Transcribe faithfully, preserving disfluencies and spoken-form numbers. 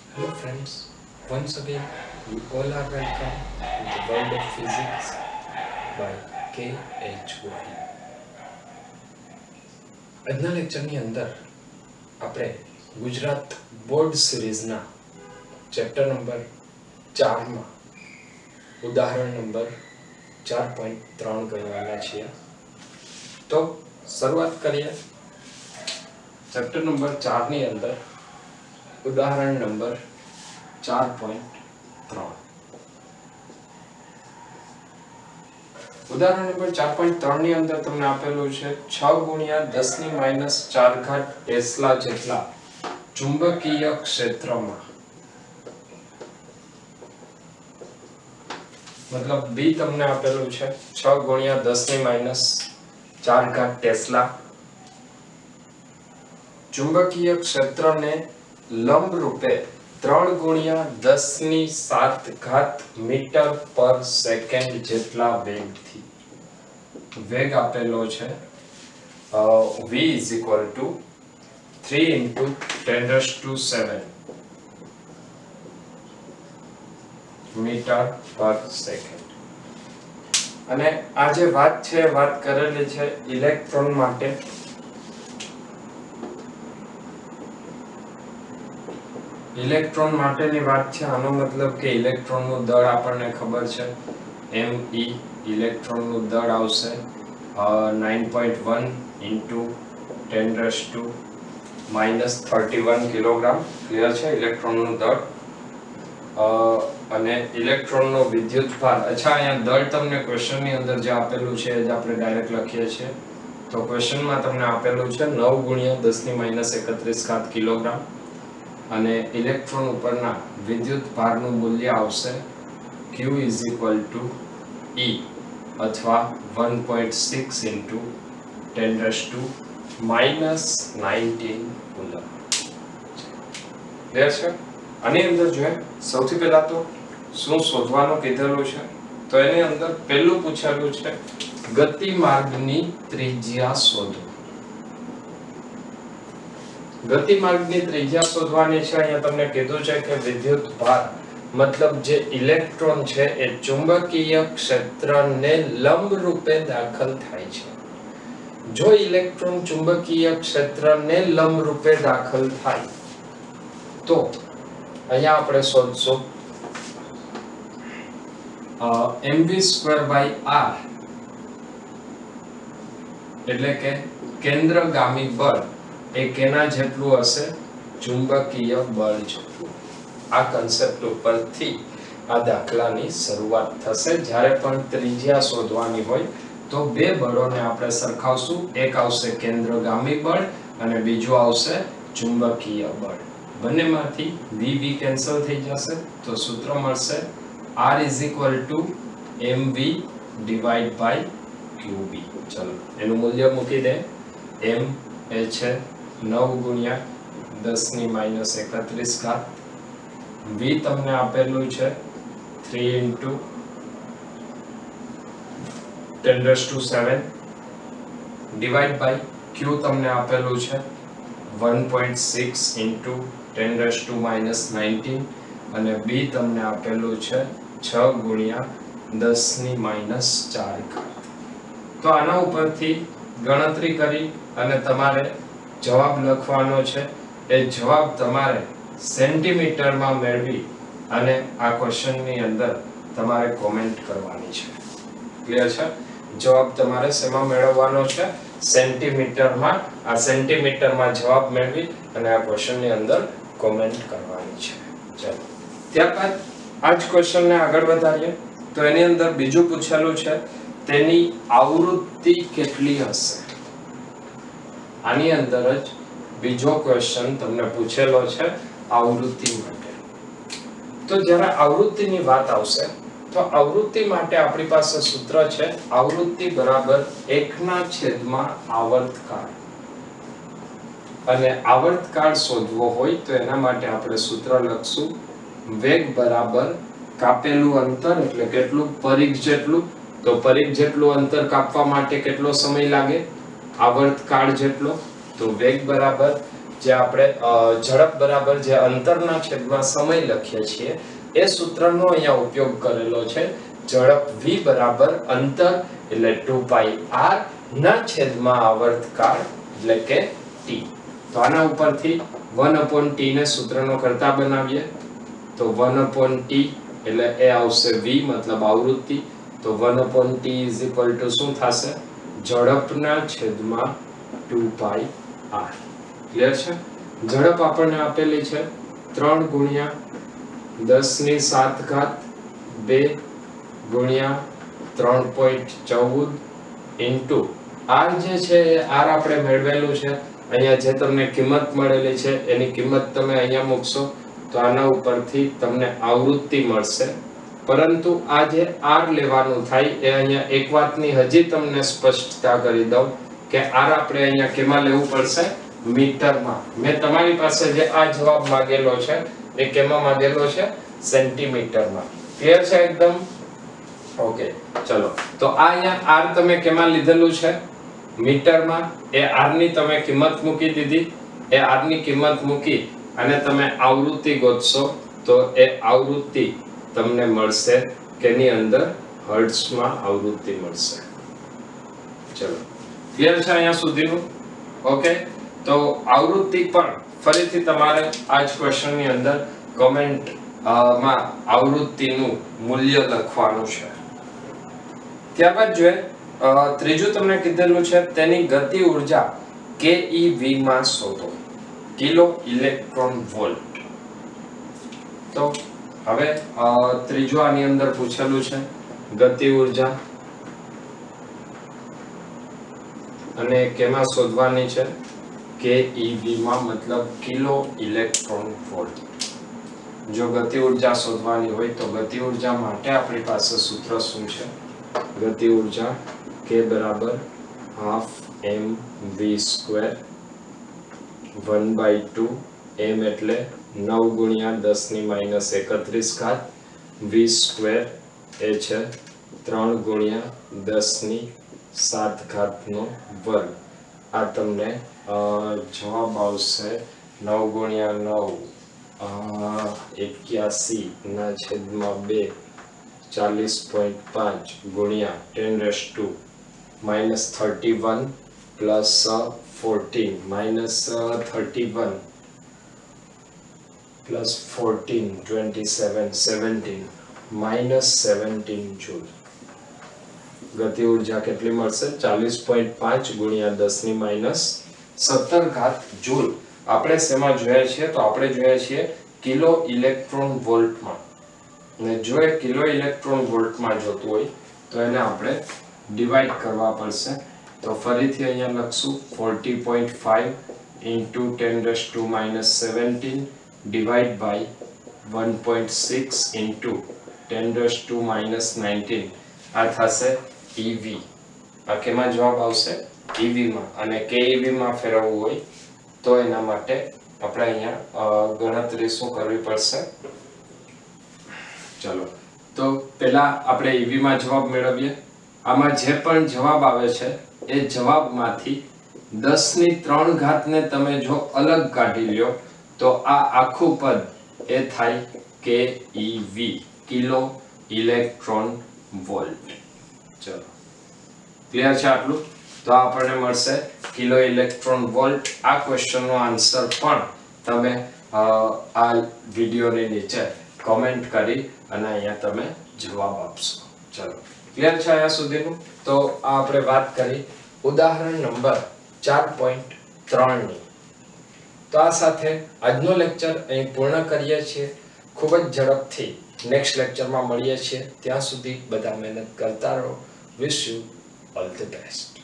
Hello friends, once again you all are welcome to the world of physics by K H Wahid. આજના લેક્ચરની અંદર આપણે Gujarat board સિરીઝના chapter number ચારમાં ઉદાહરણ નંબર ચાર પોઈન્ટ ત્રણ કરવાના છીએ. તો શરૂઆત કરીએ. ચેપ્ટર નંબર ચારની અંદર ઉદાહરણ નંબર ચાર પોઈન્ટ ત્રણ. ઉદાહરણ નંબર ચાર પોઈન્ટ ત્રણ ની અંદર તમને આપેલું છે છ ગુણ્યા દસ ની માઇનસ ચાર ઘાત ટેસ્લા જેટલા ચુંબકીય ક્ષેત્રમાં, મતલબ બી તમને આપેલું છે છ ગુણ્યા દસ ની માઇનસ ચાર ઘાત ટેસ્લા ચુંબકીય ક્ષેત્રને લંબ રૂપે ત્રણ ગુણ્યા દસ ની સાત ઘાત મીટર પર સેકન્ડ જેટલા વેગથી, વેગ આપેલો છે v is equal to three into ten raised to seven metre per second. અને આ જે વાત છે વાત કરેલી છે ઇલેક્ટ્રોન માટે. ઇલેક્ટ્રોન માટેની વાત છે. આનો મતલબ કે ઇલેક્ટ્રોનનું દળ આપણને ખબર છે m e ઇલેક્ટ્રોનનું દળ આવશે nine point one into ten raised to minus thirty-one kilogram. Clear છે ઇલેક્ટ્રોનનું દળ. અને ઇલેક્ટ્રોનનો વિદ્યુતભાર, અચ્છા અહીંયા દળ તમને ક્વેશ્ચનની અંદર જે આપેલું છે એ જ આપણે ડાયરેક્ટ લખીએ છીએ. તો ક્વેશ્ચનમાં તમને આપેલું છે નવ ગુણ્યા દસ ની માઇનસ એકત્રીસ ઘાત કિલોગ્રામ અને ઇલેક્ટ્રોન ઉપરના વિદ્યુત ભારનું મૂલ્ય આવશે Q is equal to E અથવા one point six into ten raised to minus nineteen coulomb. Clear છે? આની અંદર જોઈએ સૌથી પહેલા તો શું શોધવાનું કીધેલું છે, તો એની અંદર પહેલું પૂછેલું છે ગતિમાર્ગની ત્રિજ્યા શોધો. ગતિમાર્ગની ત્રિજ્યા શોધવાની છે. અહીંયા તમને કીધું છે કે વિદ્યુત ભાર મતલબ જે ઇલેક્ટ્રોન છે એ ચુંબકીય ક્ષેત્રને લંબ રૂપે દાખલ થાય છે. જો ઇલેક્ટ્રોન ચુંબકીય ક્ષેત્રને લંબ રૂપે દાખલ થાય તો અહીંયા આપણે શોધશું mv સ્ક્વેર બાય r એટલે કે કેન્દ્રગામી બળ એ કેના જેટલું હશે? ચુંબકીય બળ જેટલું. આ કન્સેપ્ટ ઉપરથી આ દાખલાની શરૂઆત થશે. જ્યારે પણ ત્રિજ્યા શોધવાની હોય તો બે બળોને આપણે સરખાવશું. એક આવશે કેન્દ્રગામી બળ અને બીજું આવશે ચુંબકીય બળ. બંનેમાંથી v v કેન્સલ થઈ જશે તો સૂત્ર મળશે r is equal to mv divided by qb. ચલો એનું મૂલ્ય મૂકી દે. m એ છે નવ ગુણ્યા દસ ની માઇનસ એકત્રીસ ઘાત, v તમને આપેલું છે three into ten raised to seven divide by q તમને આપેલું છે one point six into ten raised to minus nineteen અને b તમને આપેલું છે છ ગુણ્યા દસ ની માઇનસ ચાર ઘાત. તો આના ઉપરથી ગણતરી કરી અને તમારે જવાબ લખવાનો છે. એ જવાબ તમારે સેન્ટીમીટરમાં મેળવી અને આ ક્વેશ્ચનની અંદર તમારે કોમેન્ટ કરવાની છે. ક્લિયર છે? જવાબ તમારે શેમાં મેળવવાનો છે? સેન્ટીમીટરમાં. આ સેન્ટીમીટરમાં જવાબ મેળવી અને આ ક્વેશ્ચનની અંદર કોમેન્ટ કરવાની છે. ચલો ત્યારબાદ આ જ ક્વેશ્ચનને આગળ વધારીએ તો એની અંદર બીજું પૂછેલું છે તેની આવૃત્તિ કેટલી હશે. આની અંદર જ બીજો ક્વેશ્ચન તમને પૂછેલો છે આવૃત્તિ માટે. તો જ્યારે આવૃત્તિની વાત આવશે તો આવૃત્તિ માટે આપણી પાસે સૂત્ર છે આવૃત્તિ બરાબર એક ના છેદમાં આવર્તકાળ. અને આવર્તકાળ શોધવો હોય તો એના માટે આપણે સૂત્ર લખશું વેગ બરાબર કાપેલું અંતર એટલે કેટલું? પરિઘ જેટલું. તો પરિઘ જેટલું અંતર કાપવા માટે કેટલો સમય લાગે? આવર્તકાળ જેટલો. તો વેગ બરાબર જે આપણે ઝડપ બરાબર જે અંતરના છેદમાં સમય લખીએ છીએ એ સૂત્રનો અહીંયા ઉપયોગ કરેલો છે. ઝડપ v બરાબર અંતર એટલે ટુ પાઈ આર ના છેદમાં આવર્તકાળ એટલે કે t. તો આના ઉપરથી વન અપોન ટી ને સૂત્રનો કરતા બનાવીએ તો વન અપોન ટી એટલે એ આવશે v મતલબ આવૃત્તિ. તો one upon T is equal to શું થશે? ઝડપના છેદમાં ટુ પાઈ આર. ક્લિયર છે? ઝડપ આપણને આપેલી છે ત્રણ ગુણ્યા દસ ની સાત ઘાત બે ગુણ્યા ત્રણ પોઈન્ટ ચૌદ ઇન્ટુ આર જે છે એ આર આપણે મેળવેલું છે. અહીંયા જે તમને કિંમત મળેલી છે એની કિંમત તમે અહીંયા મૂકશો તો આના ઉપરથી તમને આવૃત્તિ મળશે. પરંતુ આ જે આર લેવાનું થાય એ અહીંયા એક વાતની હજી તમને સ્પષ્ટતા કરી દઉં કે આર આપણે અહીંયા કેમાં લેવું પડશે? મીટરમાં. મેં તમારી પાસે જે આ જવાબ માંગેલો છે એ કેમાં માંગેલો છે? સેન્ટીમીટરમાં. ક્લિયર છે એકદમ? ઓકે ચલો. તો આ અહીંયા આર તમે કેમાં લીધેલું છે? મીટરમાં. એ આર ની તમે કિંમત મૂકી દીધી. એ આર ની કિંમત મૂકી અને તમે આવૃત્તિ ગોતશો તો એ આવૃત્તિ તમને મળશે કેની અંદર? હર્ટ્ઝમાં આવૃત્તિ મળશે. ચલો ક્લિયર છે અહીંયા સુધીનું? ઓકે. તો આવૃત્તિ પણ ફરીથી તમારે આ જ ક્વેશ્ચન ની અંદર કમેન્ટ માં આવૃત્તિનું મૂલ્ય લખવાનું છે. ત્યારબાદ જોઈએ ત્રીજું તમને કીધેલું છે તેની ગતિ ઊર્જા કેઈવી માં શોધો. Kilo electron volt. તો હવે ત્રીજું આની અંદર પૂછેલું છે ગતિ ઊર્જા અને કેમાં શોધવાની છે? કેઈવી માં મતલબ કિલો ઇલેક્ટ્રોન વોલ્ટ. જો ગતિ ઊર્જા શોધવાની હોય તો ગતિ ઊર્જા માટે આપણી પાસે સૂત્ર શું છે? ગતિ ઊર્જા K બરાબર half m v square one by two m એટલે નવ ગુણ્યા દસ ની માઇનસ એકત્રીસ ઘાત વી સ્ક્વેર એ છે ત્રણ ગુણ્યા દસ ની સાત ઘાત નો વર્ગ. આ તમને જવાબ આવશે નવ ગુણ્યા નવ એક્યાસી ના છેદમાં બે ચાલીસ પોઈન્ટ પાંચ ગુણ્યા ten raise to minus thirty one plus fourteen minus thirty one plus fourteen twenty seven seventeen minus seventeen joule. ગતિ ઊર્જા કેટલી મળશે? ચાલીસ પોઈન્ટ પાંચ ગુણ્યા દસ ની માઇનસ સત્તર ઘાત જૂલ. આપણે શેમાં જોઈએ છીએ? તો આપણે જોઈએ છીએ કિલો ઇલેક્ટ્રોન વોલ્ટમાં. અને જો એ કિલો ઇલેક્ટ્રોન વોલ્ટમાં જોતું હોય તો એને આપણે ડિવાઈડ કરવા પડશે. તો ફરીથી અહીંયા લખશું forty point five into ten raise to minus seventeen divide by one point six into ten raise to minus nineteen. આ થશે ઈવી. આ કેમાં જવાબ આવશે? ઈવી માં. અને કેઈવી માં ફેરવવું હોય તો એના માટે આપણે અહીંયા ગણતરી શું કરવી પડશે? ચલો તો પહેલા આપણે ઈવી માં જવાબ મેળવીએ. આમાં જે પણ જવાબ આવે છે એ જવાબમાંથી દસ ની ત્રણ ઘાત ને તમે જો અલગ કાઢી લ્યો તો આ આખું પદ એ થાય કેઈવી કિલો ઇલેક્ટ્રોન વોલ્ટ. ચલો ક્લિયર છે આટલું? તો આપણને મળશે કિલો ઇલેક્ટ્રોન વોલ્ટ. આ ક્વેશ્ચનનો આન્સર પણ તમે આ વિડિયોની નીચે કમેન્ટ કરી અને અહીંયા તમે જવાબ આપશો. ચલો ક્લિયર છે અહીંયા સુધીનું? તો આ આપણે વાત કરી ઉદાહરણ નંબર ચાર પોઈન્ટ ત્રણ ની. તો આ સાથે આજનો લેક્ચર અહીં પૂર્ણ કરીએ છીએ. ખૂબ જ ઝડપથી નેક્સ્ટ લેક્ચરમાં મળીએ છીએ. ત્યાં સુધી બધા મહેનત કરતા રહો. Wish you all the best.